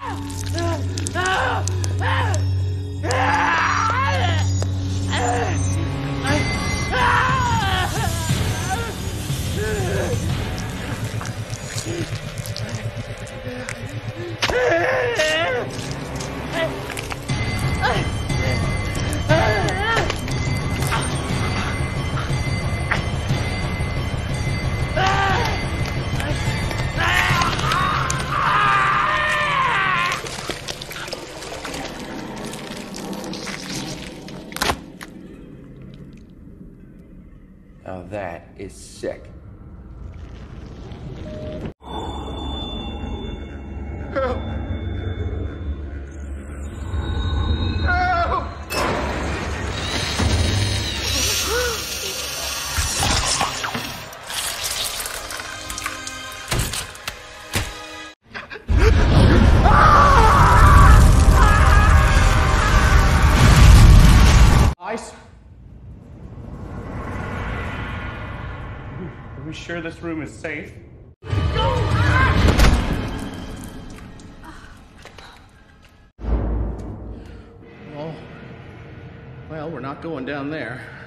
Now that is sick. Help! Help! Ice? Are we sure this room is safe? Well, we're not going down there.